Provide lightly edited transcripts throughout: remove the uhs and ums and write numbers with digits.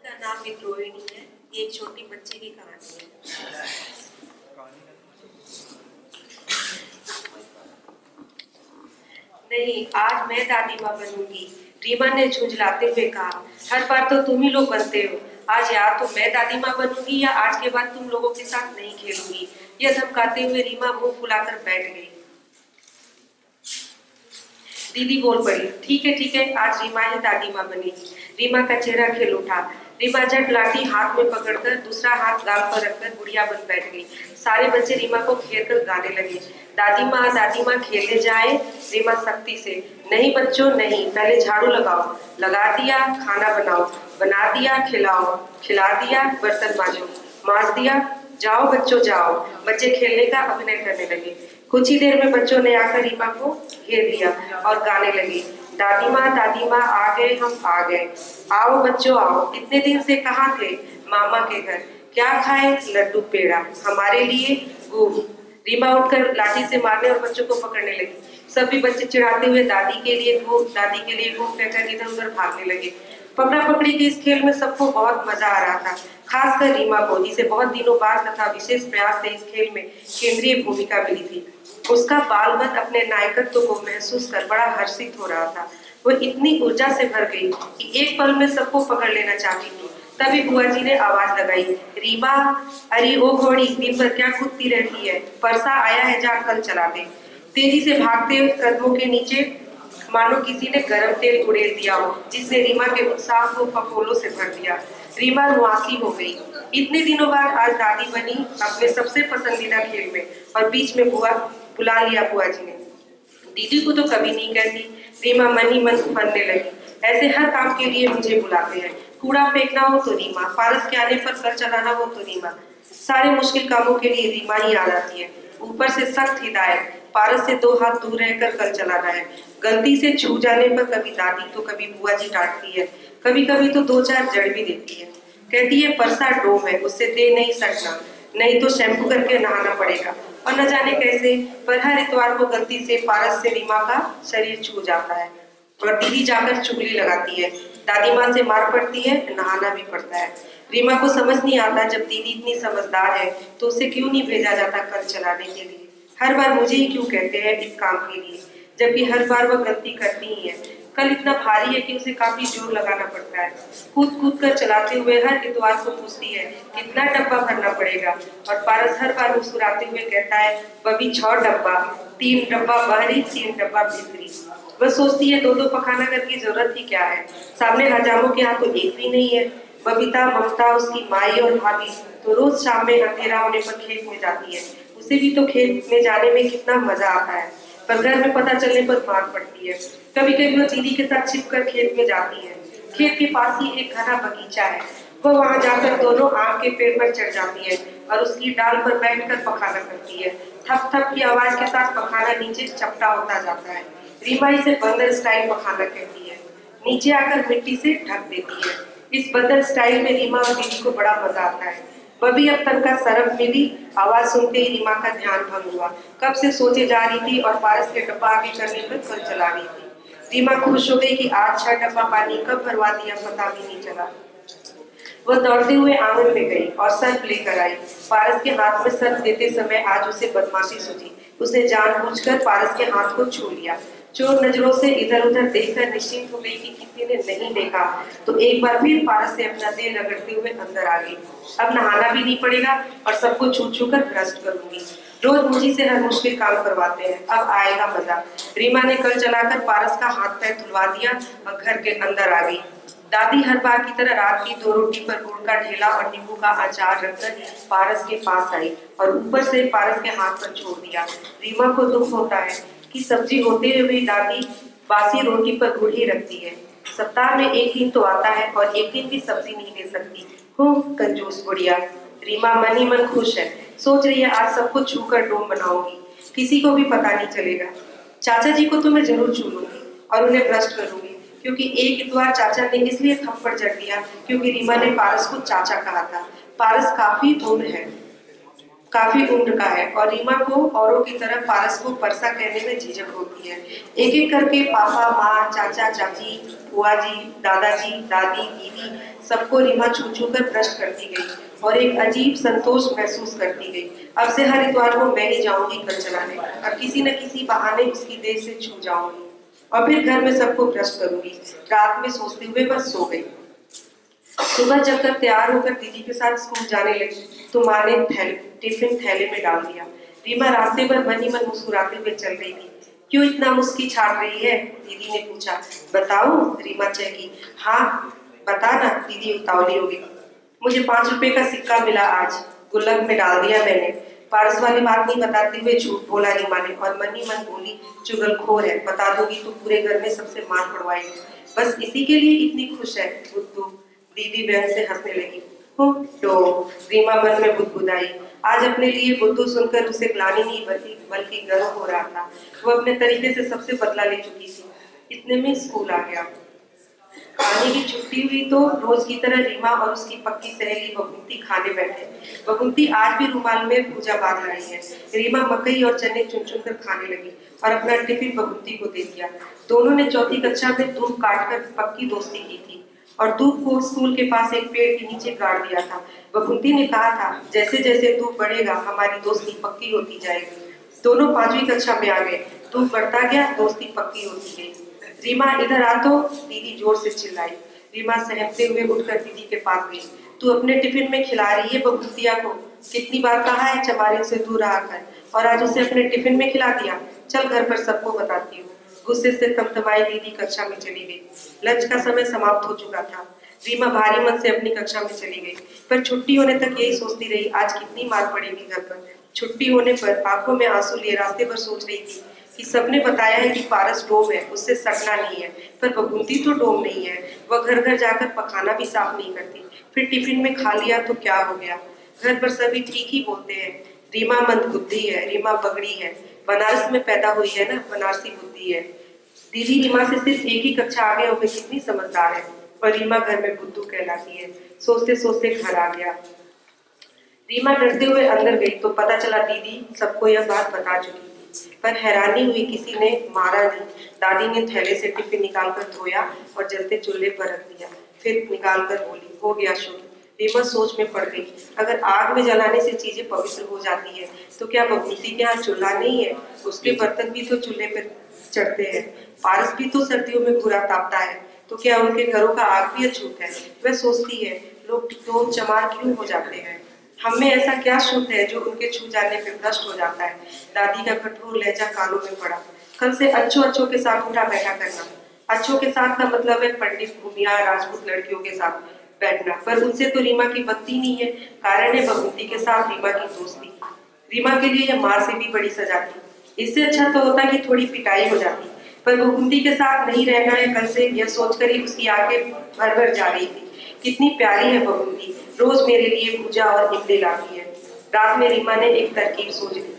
का नाम विद्रोहिणी है। ये एक छोटी बच्ची की कहानी है। नहीं, आज मैं दादी माँ बनूंगी, रीमा ने झुंझलाते हुए कहा। हर बार तो तुम ही लोग बनते हो, आज या तो मैं दादी माँ बनूंगी या आज के बाद तुम लोगों के साथ नहीं खेलूंगी। यह धमकाते हुए रीमा मुंह फुलाकर बैठ गई। दीदी बोल पड़ी, ठीक है, आज रीमा ही दादी माँ बनेगी। रीमा का चेहरा खिल उठा। रीमा झट लाठी हाथ में पकड़कर दूसरा हाथ गाल पर रखकर बुढ़िया बन बैठ गई। सारे बच्चे रीमा को घेर कर गाने लगे, दादी माँ खेलने जाए। रीमा सख्ती से, नहीं बच्चों नहीं, पहले झाड़ू लगाओ। लगा दिया, खाना बनाओ। बना दिया, खिलाओ। खिला दिया, बर्तन मांजो। मांज दिया, जाओ बच्चों जाओ। बच्चे खेलने का अभिनय करने लगे। कुछ ही देर में बच्चों ने आकर रीमा को घेर लिया और गाने लगे, दादी माँ आ गए, हम आ गए। आओ बच्चों आओ, इतने दिन से कहाँ थे? मामा के घर। क्या खाए? लड्डू पेड़ा। हमारे लिए गुड़। रीमा उठकर लाठी से मारने और बच्चों को पकड़ने लगी। सभी बच्चे चिढ़ाते हुए दादी के लिए गुड़ कहकर इधर उधर भागने लगे। पकड़ा पकड़ी के इस खेल में सबको बहुत मजा आ रहा था, खासकर रीमा को, जिसे बहुत दिनों बाद तथा विशेष प्रयास से इस खेल में केंद्रीय भूमिका मिली थी। उसका बाल मत अपने नायकत्व को महसूस कर बड़ा हर्षित हो रहा था। वो इतनी ऊर्जा से भर गई कि एक पल में सबको पकड़ लेना चाहती थी। तभी बुआ जी ने आवाज लगाई, रीमा, अरे ओ घोड़ी, दिन भर क्या कूदती रहती है? परसा आया है, जा कल चला दे। तेजी से भागते कदमों के नीचे मानो किसी ने गरम तेल उड़ेल दिया हो, जिसने रीमा के उत्साह को फफोलों से भर दिया। रीमा रुआसी हो गई। इतने दिनों बाद आज दादी बनी अपने सबसे पसंदीदा खेल में, और बीच में बुआ बुला लिया बुआ जी ने। दीदी को तो कभी नहीं कहती। रीमा मन ही मन फनने लगी, ऐसे हर काम के लिए मुझे बुलाते हैं। कूड़ा फेंकना हो तो रीमा, पारस के आने पर कर चलाना हो तो रीमा, सारे मुश्किल कामों के लिए रीमा ही आ जाती है। ऊपर से सख्त हिदायत, पारस से 2 हाथ दूर रहकर कल चलाना है। गलती से छू जाने पर कभी दादी तो कभी बुआ जी डांटती है, कभी कभी तो 2-4 जड़ भी देती है। कहती है परसा डोम है, उससे दे नहीं सकना, नहीं तो शैम्पू करके नहाना पड़ेगा। और न जाने कैसे, पर हर इतवार को गलती से पारस से रीमा का शरीर छू जाता है और दीदी जाकर चुगली लगाती है। दादी माँ से मार पड़ती है, नहाना भी पड़ता है। रीमा को समझ नहीं आता, जब दीदी इतनी समझदार है तो उसे क्यों नहीं भेजा जाता कल चलाने के लिए। हर बार मुझे ही क्यों कहते हैं इस काम के लिए, जबकि हर बार वह गलती करती ही है। कल इतना भारी है कि उसे काफी जोर लगाना पड़ता है। कूद कूद कर चलाते हुए हर इतवार को पूछती है, कितना डब्बा भरना पड़ेगा? और पारस हर बार मुस्कुराते हुए कहता है, बबी 6 डब्बा, 3 डब्बा बाहरी, 3 डब्बा भीतरी। वह सोचती है 2-2 पखाना घर की जरूरत ही क्या है, सामने हजामों के यहाँ तो एक भी नहीं है। बबीता, ममता, उसकी माई और भाभी तो रोज शाम में अंधेरा होने पर खेत में जाती है। उसे भी तो खेत में जाने में कितना मजा आता है, पर घर में पता चलने पर मार पड़ती है। कभी कभी वो दीदी के साथ छिपकर खेत में जाती है। खेत के पास ही एक घना बगीचा है। वो वहां जाकर दोनों आम के पेड़ पर चढ़ जाती है और उसकी डाल पर बैठकर पखाना करती है। थप थप की आवाज के साथ पखाना नीचे चपटा होता जाता है। रीमा इसे बंदर स्टाइल पखाना कहती है। नीचे आकर मिट्टी से ढक देती है। इस बंदर स्टाइल में रीमा और दीदी को बड़ा मजा आता है। बबी अब तक का सरफ मिली, आवाज सुनते ही रीमा का ध्यान भंग हुआ। कब से सोचे जा रही थी और पारस के डब्बा आगे करने पर कल चला रही थी। रीमा खुश हो गई कि आज 6 डब्बा पानी कब भरवा दिया पता भी नहीं चला। वह दौड़ते हुए आंगन में गई और सर्फ लेकर आई। पारस के हाथ में सर्फ देते समय आज उसे बदमाशी सूझी। उसने जानबूझकर पारस के हाथ को छू लिया। चोर नजरों से इधर उधर देखकर निश्चिंत हो गई कि किसी ने नहीं देखा, तो एक बार फिर पारस से अपना देह रगड़ते हुए अंदर आ गई। अब नहाना भी नहीं पड़ेगा और सबको छू छू कर भ्रष्ट करूंगी। रोज मुझी से हर मुश्किल काम करवाते हैं, अब आएगा मजा। रीमा ने कल चलाकर पारस का हाथ पैर धुलवा दिया और घर के अंदर आ गई। दादी हर बार की तरह रात की 2 रोटी पर गुड़ का ढेला और नींबू का अचार रखकर पारस के पास आई और ऊपर से पारस के हाथ पर छोड़ दिया। रीमा को दुख होता है कि सब्जी होते हुए दादी बासी रोटी पर गुड़ ही रखती है। सप्ताह में एक दिन तो आता है और एक दिन भी सब्जी नहीं ले सकती। कंजूस बुढ़िया। रीमा मन ही मन खुश है, सोच रही है आज सबको छूकर डोम बनाऊंगी, किसी को भी पता नहीं चलेगा। चाचा जी को तो मैं जरूर छू लूंगी और उन्हें भ्रष्ट करूंगी, क्योंकि एक इतवार चाचा ने इसलिए थप्पड़ जड़ दिया क्योंकि रीमा ने पारस को चाचा कहा था। पारस काफी उम्र है, काफी उम्र का है और रीमा को औरों की तरह पारस को परसा कहने में झिझक होती है। एक एक करके पापा, माँ, चाचा, चाची, बुआ जी, दादाजी, दादी, दीदी सबको रीमा छू छू कर भ्रष्ट करती गई और एक अजीब संतोष महसूस करती गई। अब से हर इतवार को मैं ही जाऊंगी कल चलाने और किसी न किसी बहाने उसकी देह से छू जाऊंगी और फिर घर में सबको भ्रष्ट करूंगी। रात में सोचते हुए बस सो गई। सुबह जब तक तैयार होकर दीदी के साथ स्कूल जाने लगी तो माँ ने टिफिन थैले में डाल दिया। रीमा रास्ते पर मन ही मन मुस्कुराते हुए चल रही थी। क्यों इतना मुस्की छाट रही है? दीदी ने पूछा। बताओ? रीमा चहकी। हाँ बता ना, दीदी उतावली हो गई। मुझे 5 रुपए का सिक्का मिला आज, गुल्लक में डाल दिया मैंने। पारस वाली बात नहीं बताते हुए झूठ बोला रीमा ने और मन ही मन बोली, चुगलखोर है, बता दूंगी तो पूरे घर में सबसे मार पड़वाएगी। बस इसी के लिए इतनी खुश है बुद्धू। दीदी बहन से हंसने लगी। तो रीमा मन में बुदबुदाई। आज अपने लिए बुद्धू सुनकर उसे ग्लानि नहीं बल्कि गर्व हो रहा था। वो अपने तरीके से सबसे बदला ले चुकी थी। इतने में स्कूल आ गया। खाने की छुट्टी हुई तो रोज की तरह रीमा और उसकी पक्की सहेली बबूंती खाने बैठे। बबूंती आज भी रुमाल में भूजा बांध रही है। रीमा मकई और चने चुन चुन कर खाने लगी और अपना टिफिन बबूंती को दे दिया। दोनों ने चौथी कक्षा में धूप काटकर पक्की दोस्ती की थी और धूप को स्कूल के पास एक पेड़ के नीचे गाड़ दिया था। बबूंती ने कहा था, जैसे जैसे धूप बढ़ेगा हमारी दोस्ती पक्की होती जाएगी। दोनों 5वीं कक्षा में आ गए। धूप बढ़ता गया, दोस्ती पक्की होती गई। रीमा इधर आ तो दीदी जोर से चिल्लाई। रीमा सहमते हुए उठकर दीदी के पास गई। तू अपने टिफिन में खिला रही है बबूतिया को? कितनी बार कहा है चमारिन से दूर रहा कर, और आज उसे अपने टिफिन में खिला दिया। चल घर पर सबको बताती हूँ। गुस्से से तमतमाई दीदी कक्षा में चली गई। लंच का समय समाप्त हो चुका था। रीमा भारी मन से अपनी कक्षा में चली गई, पर छुट्टी होने तक यही सोचती रही, आज कितनी मार पड़ेगी घर पर। छुट्टी होने पर आंखों में आंसू लिए रास्ते पर सोच रही थी कि सबने बताया है कि पारस डोम है, उससे सटना नहीं है, पर बबूंती तो डोम नहीं है। वह घर घर जाकर पखाना भी साफ नहीं करती। फिर टिफिन में खा लिया तो क्या हो गया? घर पर सभी ठीक ही बोलते हैं। रीमा मंदबुद्धि है, रीमा बगड़ी है, बनारस में पैदा हुई है ना, बनारसी बुद्धि है। दीदी रीमा से सिर्फ एक ही कक्षा आगे होकर कितनी समझदार है, और रीमा घर में बुद्धू कहलाती है। सोचते सोचते घर आ गया। रीमा डरते हुए अंदर गई तो पता चला दीदी सबको यह बात बता चुकी थी, पर हैरानी हुई किसी ने मारा नहीं। दादी ने थैले से टिफिन निकालकर धोया और जलते चूल्हे पर रख दिया, फिर निकालकर बोली, हो गया शुरू। रीमा सोच में पड़ गई, अगर आग में जलाने से चीजें पवित्र हो जाती है तो क्या बबूती के यहाँ चूल्हा नहीं है? उसके बर्तन भी तो चूल्हे पर चढ़ते हैं। पारस भी तो सर्दियों में बुरा तापता है, तो क्या उनके घरों का आग भी अछूत है? वह सोचती है, लोग तो चमार क्यों हो जाते हैं? हम में ऐसा क्या शुद्ध है जो उनके छू जाने पर भ्रष्ट हो जाता है? दादी का कठोर लहजा कानों में पड़ा। कल से अच्छों अच्छों के साथ उठा बैठा करना। अच्छों के साथ का मतलब है पंडित भूमिया राजपूत लड़कियों के साथ बैठना, पर उनसे तो रीमा की बनती नहीं है। कारण है बबूती के साथ रीमा की दोस्ती। रीमा के लिए यह मार से भी बड़ी सजा थी। इससे अच्छा तो होता कि थोड़ी पिटाई हो जाती, पर बबूती के साथ नहीं रहना है कल से, यह सोचकर ही उसकी आंखें भर भर जा रही थी। कितनी प्यारी है बबूती, रोज मेरे लिए पूजा और इमली लाती है। रात में रीमा ने एक तरकीब सोच ली।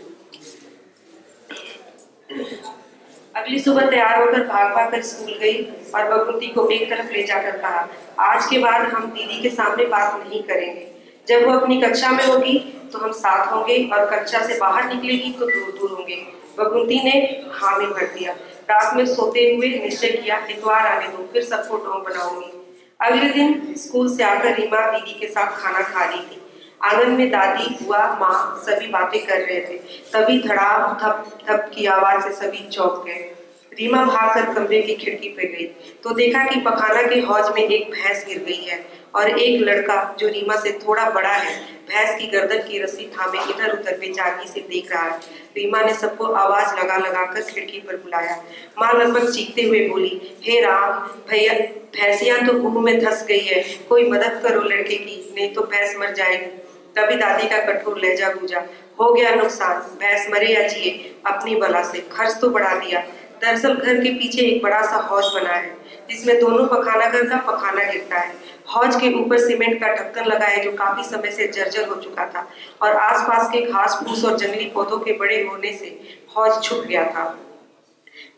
अगली सुबह तैयार होकर भाग भाग कर स्कूल गई और बबूती को एक तरफ ले जाकर कहा, आज के बाद हम दीदी के सामने बात नहीं करेंगे। जब वो अपनी कक्षा में होगी तो हम साथ होंगे और कक्षा से बाहर निकलेगी तो दूर दूर होंगे। बबूती ने हामी भर दिया। रात में सोते हुए निश्चय किया, इतवार आने दो, फिर सबको डोम बनाऊंगी। अगले दिन स्कूल से आकर रीमा दीदी के साथ खाना खा रही थी। आंगन में दादी, बुआ, माँ सभी बातें कर रहे थे। तभी धड़ाम धप धप की आवाज से सभी चौंक गए। रीमा भागकर कमरे की खिड़की पे गई तो देखा कि पखाना के हौज में एक भैंस गिर गई है और एक लड़का जो रीमा से थोड़ा बड़ा है भैंस की गर्दन की रस्सी थामे इधर उधर बेचारगी से देख रहा है। रीमा ने सबको आवाज लगा लगा कर खिड़की पर बुलाया। माँ लगभग चीखते हुए बोली, हे राम भैया, भैंसिया तो मुंह में धंस गई है, कोई मदद करो लड़के की, नहीं तो भैंस मर जाएगी। तभी दादी का कठोर लहजा गूंजा, हो गया नुकसान, भैंस मरे या जिए, अपनी बला से खर्च तो बढ़ा दिया। दरअसल घर के पीछे एक बड़ा सा हौज बना है जिसमें दोनों पखाना घर का पखाना गिरता है। हौज के ऊपर सीमेंट का ढक्कन लगा है जो काफी समय से जर्जर हो चुका था और आसपास के घास फूस और जंगली पौधों के बड़े होने से हौज छुप गया था।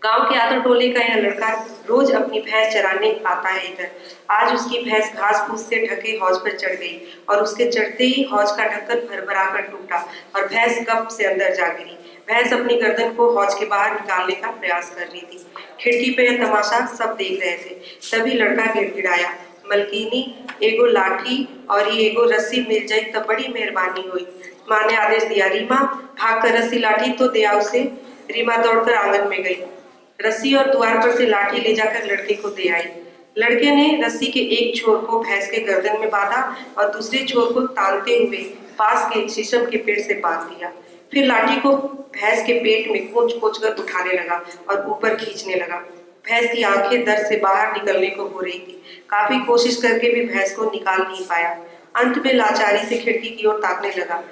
गांव के आतर टोले का यह लड़का रोज अपनी भैंस चराने आता है इधर। आज उसकी भैंस घास फूस से ढके हौज पर चढ़ गई और उसके चढ़ते ही हौज का ढक्कन भरभरा कर टूटा और भैंस कब से अंदर जा गिरी। भैंस अपनी गर्दन को हौज के बाहर निकालने का प्रयास कर रही थी। खिड़की पे यह तमाशा सब देख रहे थे। तभी लड़का गिड़गिड़ाया, मलकीनी एगो लाठी और ये एगो रस्सी मिल जाए तब बड़ी मेहरबानी हुई। माँ ने आदेश दिया, रीमा भाग कर रस्सी लाठी तो दे आओ उसे। रीमा दौड़कर आंगन में गई, रस्सी और द्वार पर से लाठी ले जाकर लड़के को दे आई। लड़के ने रस्सी के एक छोर को भैंस के गर्दन में बांधा और दूसरे छोर को तानते हुए पास के शीशम के पेड़ से बांध दिया। फिर लाठी को भैंस के पेट में कोच कोच कर उठाने लगा और ऊपर खींचने लगा। भैंस की आंखें दर्द से बाहर निकलने को हो रही थी। काफी कोशिश करके भी भैंस को निकाल नहीं पाया। अंत में लाचारी से खिड़की की ओर ताकने लगा,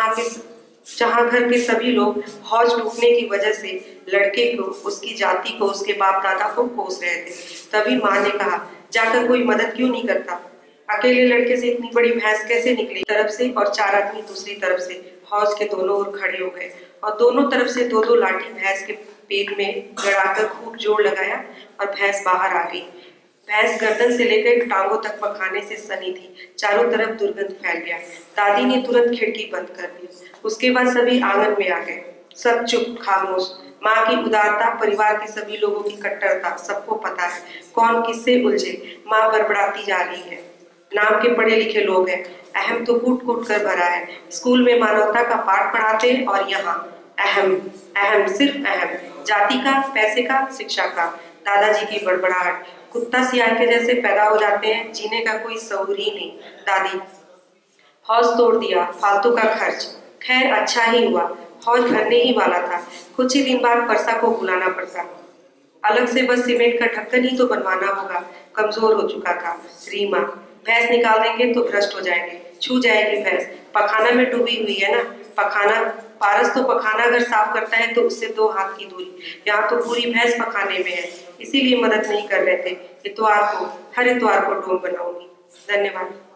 जहां घर के सभी लोग हौज टूटने की वजह से लड़के को, उसकी जाति को, उसके बाप दादा को कोस रहे थे। तभी माँ ने कहा, जाकर कोई मदद क्यों नहीं करता? अकेले लड़के से इतनी बड़ी भैंस कैसे निकली? तरफ से और 4 आदमी दूसरी तरफ से हौज के दोनों ओर खड़े हो गए और दोनों तरफ से 2-2 लाठी भैंस के पेट में गड़ाकर खूब जोर लगाया और भैंस बाहर आ गई। भैंस गर्दन से लेकर टांगों तक पखाने से सनी थी। चारों तरफ दुर्गंध फैल गया। दादी ने तुरंत खिड़की बंद कर दी। उसके बाद सभी आंगन में आ गए। सब चुप, खामोश। माँ की उदारता, परिवार के सभी लोगों की कट्टरता, सबको पता है कौन किससे उलझे। माँ बड़बड़ाती जा रही है, नाम के पढ़े लिखे लोग हैं, अहम तो कूट कूट कर भरा है। स्कूल में मानवता का पाठ पढ़ाते हैं और यहाँ अहम, अहम, सिर्फ अहम, जाति का, पैसे का, शिक्षा का। दादाजी की बड़बड़ाहट, कुत्ता सियार के जैसे पैदा हो जाते हैं, जीने का कोई शऊर ही नहीं। दादी, हौज तोड़ दिया, फालतू का खर्च। खैर अच्छा ही हुआ, हौज भरने ही वाला था। कुछ ही दिन बाद परसा को बुलाना पड़ता, अलग से बस सीमेंट का ढक्कन ही तो बनवाना होगा। कमजोर हो चुका था। रीमा, भैंस निकाल देंगे तो भ्रष्ट हो जाएंगे, छू जाएगी भैंस। पखाना में डूबी हुई है ना। पखाना, पारस तो पखाना अगर साफ करता है तो उससे 2 हाथ की दूरी। यहाँ तो पूरी भैंस पखाने में है, इसीलिए मदद नहीं कर रहे थे। इतवार को, हर इतवार को डोम बनाऊंगी। धन्यवाद।